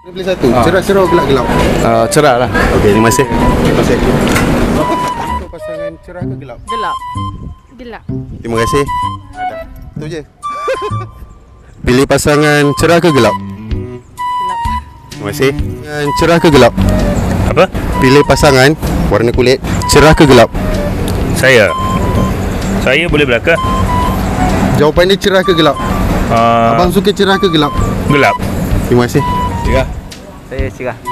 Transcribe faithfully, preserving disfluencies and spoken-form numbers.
Pilih satu. Ha. Cerah, cerah, gelap, gelap. Uh, cerah lah. Okey, terima kasih. Terima kasih. Untuk pasangan cerah ke gelap? Gelap. Gelap. Terima kasih. Ada. Itu je. Pilih pasangan cerah ke gelap? Gelap. Terima kasih. Pasangan cerah ke gelap? Apa? Pilih pasangan warna kulit cerah ke gelap? Saya. Saya boleh belakang. Jawapan dia cerah ke gelap? Uh, Abang suka cerah ke gelap? gelap. Terima kasih. Cerah. Saya cerah.